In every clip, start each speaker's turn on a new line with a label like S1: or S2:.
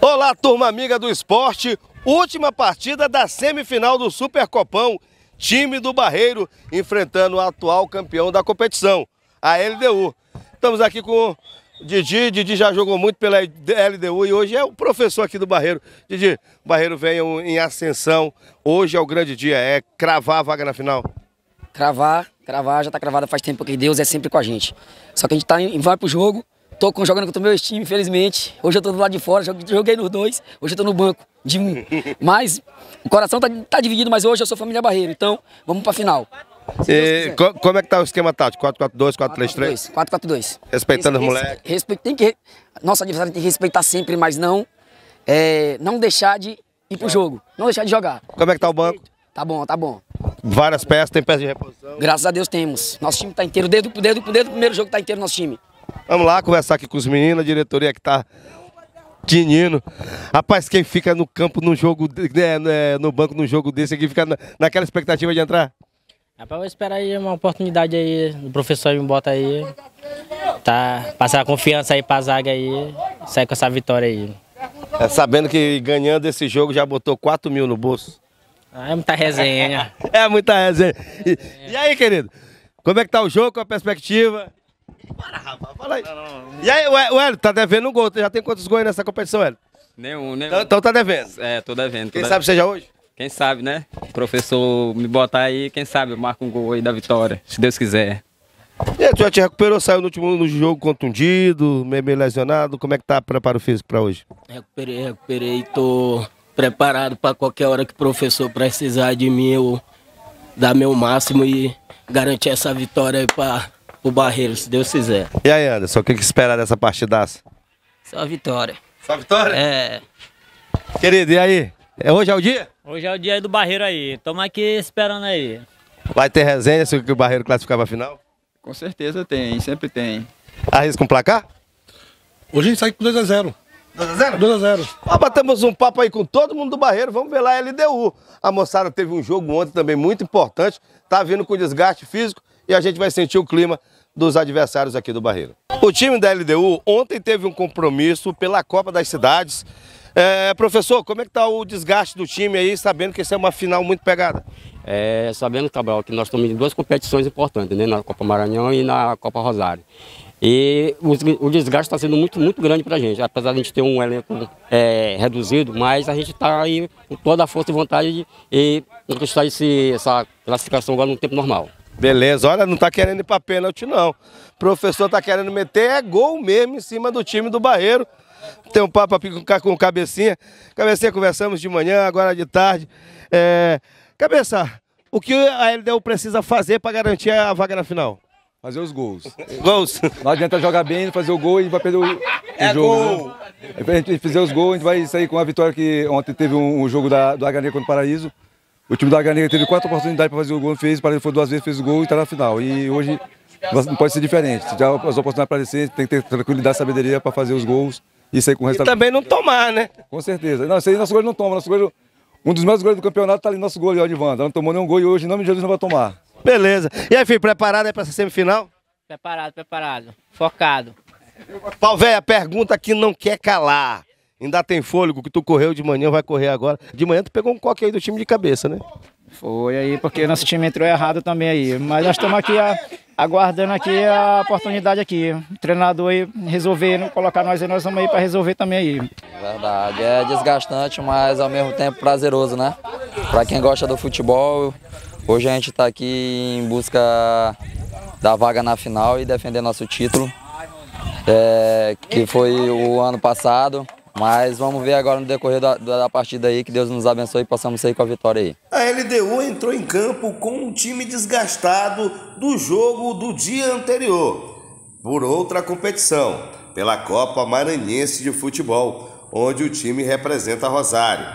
S1: Olá, turma amiga do esporte, última partida da semifinal do Supercopão, time do Barreiro enfrentando o atual campeão da competição, a LDU. Estamos aqui com o Didi já jogou muito pela LDU e hoje é o professor aqui do Barreiro. Didi, o Barreiro vem em ascensão, hoje é o grande dia, é cravar a vaga na final?
S2: Cravar, já tá cravada faz tempo, porque Deus é sempre com a gente. Só que a gente vai pro jogo, jogando contra o meu time, infelizmente. Hoje eu tô do lado de fora, joguei nos dois, hoje eu tô no banco de um. Mas o coração tá dividido, mas hoje eu sou família Barreiro, então vamos pra final.
S1: E como é que tá o esquema tático? 4-4-2, 4-3-3?
S2: 4-4-2.
S1: Respeitando os moleques?
S2: Nosso adversário tem que respeitar sempre, mas não deixar de ir pro jogo, não deixar de jogar.
S1: Como é que tá o banco?
S2: Tá bom.
S1: Várias peças, tem peças de reposição?
S2: Graças a Deus temos. Nosso time tá inteiro, desde o primeiro jogo tá inteiro nosso time.
S1: Vamos lá conversar aqui com os meninos, a diretoria que tá tinindo. Rapaz, quem fica no campo no jogo, no banco num jogo desse aqui, fica naquela expectativa de entrar?
S3: Rapaz, eu espero aí uma oportunidade aí, o professor me bota aí, passar a confiança aí pra zaga aí, sair com essa vitória aí.
S1: Sabendo que ganhando esse jogo já botou 4 mil no bolso.
S3: É muita resenha.
S1: É muita resenha. E aí, querido? Como é que tá o jogo, com a perspectiva? Para, rapaz, fala aí. E aí, o Hélio, tá devendo um gol. Já tem quantos gols nessa competição, Hélio?
S4: Nenhum.
S1: Então tá devendo.
S4: Tô devendo.
S1: Quem sabe seja hoje?
S4: Quem sabe, né? O professor me botar aí, quem sabe eu marco um gol aí da vitória, se Deus quiser.
S1: E aí, tu já te recuperou, saiu no jogo contundido, meio lesionado. Como é que tá o preparo físico pra hoje?
S5: Recuperei, tô preparado para qualquer hora que o professor precisar de mim, eu dar meu máximo e garantir essa vitória aí para o Barreiro, se Deus quiser.
S1: E aí, Anderson, o que esperar dessa partidaça?
S5: Só a vitória.
S1: Só a vitória?
S5: É.
S1: Querido, e aí? Hoje é o dia?
S3: Hoje é o dia do Barreiro aí, estamos aqui esperando aí.
S1: Vai ter resenha se o Barreiro classificar pra final?
S6: Com certeza tem, sempre tem.
S1: Arrisca um placar?
S7: Hoje a gente sai com 2-0.
S1: 2-0?
S7: 2-0.
S1: Batemos um papo aí com todo mundo do Barreiro, vamos ver lá a LDU. A moçada teve um jogo ontem também muito importante, tá vindo com desgaste físico e a gente vai sentir o clima dos adversários aqui do Barreiro. O time da LDU ontem teve um compromisso pela Copa das Cidades. Professor, como é que tá o desgaste do time aí, sabendo que essa é uma final muito pegada?
S8: Sabendo, Cabral, que nós estamos em duas competições importantes, né? Na Copa Maranhão e na Copa Rosário. E o desgaste está sendo muito grande para a gente, apesar de a gente ter um elenco reduzido, mas a gente está aí com toda a força e vontade de conquistar essa classificação agora no tempo normal.
S1: Beleza, olha, não tá querendo ir para pênalti não. O professor tá querendo meter gol mesmo em cima do time do Barreiro. Tem um papo aqui com o Cabecinha. Cabecinha, conversamos de manhã, agora de tarde. Cabeça, o que a LDU precisa fazer para garantir a vaga na final?
S6: Fazer os gols.
S1: Gols?
S6: Não adianta jogar bem, fazer o gol e vai perder o jogo.
S1: Gol!
S6: Né? Pra gente fizer os gols, a gente vai sair com a vitória que ontem teve um jogo do Águia Negra contra o Paraíso. O time do Águia Negra teve 4 oportunidades para fazer o gol, não fez, o Paraíso foi 2 vezes, fez o gol e está na final. E hoje não pode ser diferente. Se já as oportunidades aparecerem, tem que ter tranquilidade e sabedoria para fazer os gols e sair com o resultado.
S1: E também não tomar, né?
S6: Com certeza. Não, isso aí nosso goleiro não toma. Nosso goleiro, um dos melhores goleiros do campeonato está ali, nosso goleiro, Odivanda. Não tomou nenhum gol e hoje, em nome de Jesus, não vai tomar.
S1: Beleza. E aí, filho, preparado aí para essa semifinal?
S3: Preparado. Focado.
S1: Pau velho, a pergunta que não quer calar. Ainda tem fôlego, que tu correu de manhã, vai correr agora. De manhã tu pegou um coque aí do time de cabeça, né?
S9: Foi aí, porque nosso time entrou errado também aí. Mas nós estamos aqui aguardando aqui a oportunidade aqui. O treinador aí resolvendo, colocar nós vamos aí para resolver também aí.
S10: Verdade, é desgastante, mas ao mesmo tempo prazeroso, né? Para quem gosta do futebol, hoje a gente está aqui em busca da vaga na final e defender nosso título, que foi o ano passado. Mas vamos ver agora no decorrer da partida aí, que Deus nos abençoe e possamos sair com a vitória aí.
S1: A LDU entrou em campo com um time desgastado do jogo do dia anterior, por outra competição, pela Copa Maranhense de Futebol, onde o time representa Rosário.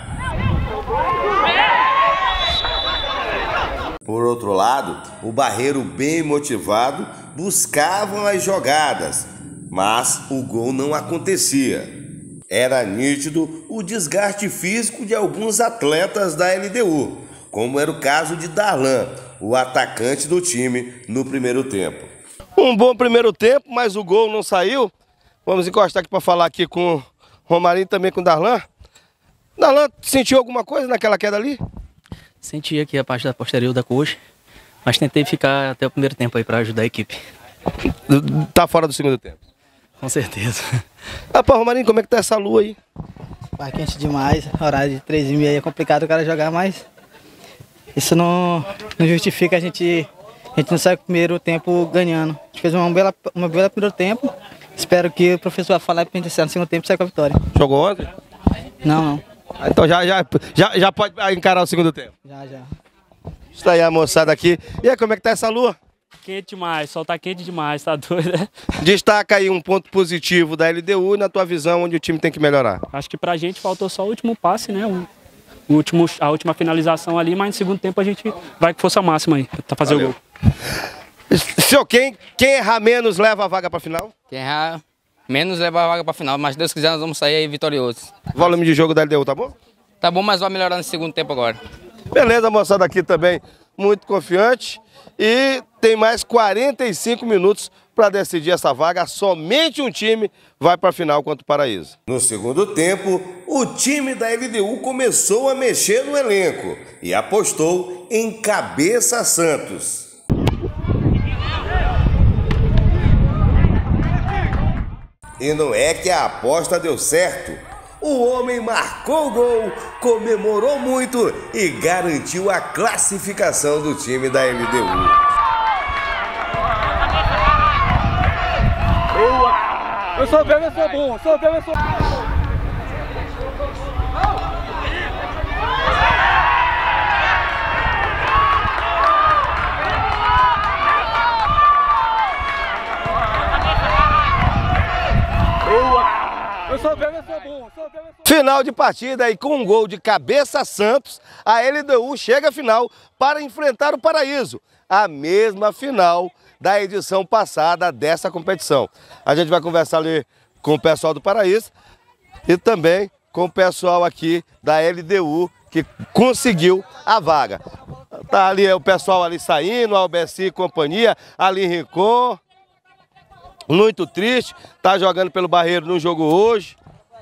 S1: Por outro lado, o Barreiro, bem motivado, buscavam as jogadas, mas o gol não acontecia. Era nítido o desgaste físico de alguns atletas da LDU, como era o caso de Darlan, o atacante do time no primeiro tempo. Um bom primeiro tempo, mas o gol não saiu. Vamos encostar aqui para falar aqui com Romarinho também com o Darlan. Darlan, sentiu alguma coisa naquela queda ali?
S11: Senti aqui a parte da posterior da coxa, mas tentei ficar até o primeiro tempo aí para ajudar a equipe.
S1: Tá fora do segundo tempo?
S11: Com certeza.
S1: Rapaz, Romarinho, como é que tá essa lua aí?
S12: Vai quente demais, horário de 3h30 aí é complicado o cara jogar, mas isso não justifica a gente não sair com o primeiro tempo ganhando. A gente fez uma bela primeiro tempo, espero que o professor vai falar pra gente no segundo tempo e sair com a vitória.
S1: Jogou ontem?
S12: Não.
S1: Então já pode encarar o segundo tempo?
S12: Já.
S1: Está aí a moçada aqui. E aí, como é que tá essa lua?
S13: Quente demais, sol tá quente demais, tá doido, né?
S1: Destaca aí um ponto positivo da LDU na tua visão, onde o time tem que melhorar.
S13: Acho que pra gente faltou só o último passe, né? A última finalização ali, mas no segundo tempo a gente vai com força máxima aí, pra fazer o gol.
S1: Senhor, quem errar menos leva a vaga pra final?
S14: Quem errar menos leva a vaga pra final, mas se Deus quiser nós vamos sair aí vitoriosos.
S1: Volume de jogo da LDU, tá bom?
S14: Tá bom, mas vai melhorar no segundo tempo agora.
S1: Beleza, moçada aqui também, muito confiante. E tem mais 45 minutos para decidir essa vaga. Somente um time vai para a final contra o Paraíso. No segundo tempo, o time da LDU começou a mexer no elenco e apostou em Cabeça Santos. E não é que a aposta deu certo. O homem marcou o gol, comemorou muito e garantiu a classificação do time da LDU.
S6: Boa! Eu sou velho, eu sou bom, sou velho, eu sou bom.
S1: Final de partida e com um gol de Cabeça Santos, a LDU chega à final para enfrentar o Paraíso, a mesma final da edição passada dessa competição. A gente vai conversar ali com o pessoal do Paraíso e também com o pessoal aqui da LDU que conseguiu a vaga. Tá ali o pessoal ali saindo, a Albeci e companhia, ali Rincon, muito triste, tá jogando pelo Barreiro no jogo hoje.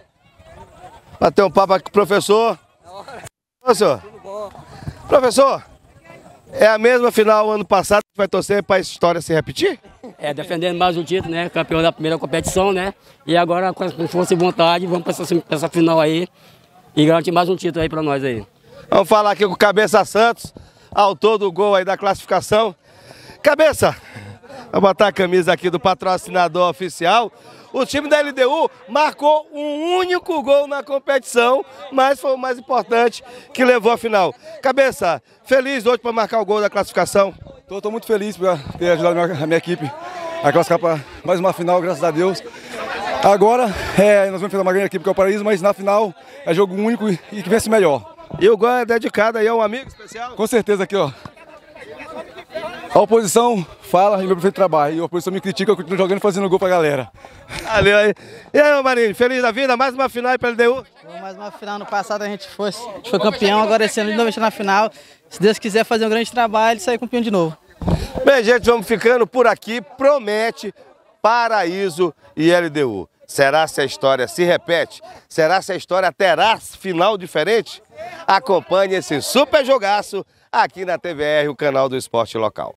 S1: Bater um papo aqui com o professor. Professor, professor, é a mesma final ano passado que vai torcer para essa história se repetir?
S8: Defendendo mais um título, né? Campeão da primeira competição, né? E agora, com força e vontade, vamos para essa final aí e garantir mais um título aí para nós aí.
S1: Vamos falar aqui com o Cabeça Santos, autor do gol aí da classificação. Cabeça, vou botar a camisa aqui do patrocinador oficial. O time da LDU marcou um único gol na competição, mas foi o mais importante que levou à final. Cabeça, feliz hoje para marcar o gol da classificação?
S6: Estou muito feliz por ter ajudado a minha equipe a classificar para mais uma final, graças a Deus. Agora, nós vamos enfrentar uma grande equipe que é o Paraíso, mas na final é jogo único e que vence melhor.
S1: E o gol é dedicado aí a um amigo especial?
S6: Com certeza aqui, ó. A oposição fala e o meu prefeito trabalha. E a oposição me critica, eu continuo jogando e fazendo gol pra galera.
S1: Valeu aí. E aí, Marinho, feliz da vida? Mais uma final aí pra LDU?
S12: Mais uma final. No passado a gente foi campeão, agora esse ano de novo na final. Se Deus quiser fazer um grande trabalho e sair campeão de novo.
S1: Bem, gente, vamos ficando por aqui. Promete Paraíso e LDU. Será se a história se repete? Será se a história terá final diferente? Acompanhe esse super jogaço aqui na TVR, o canal do esporte local.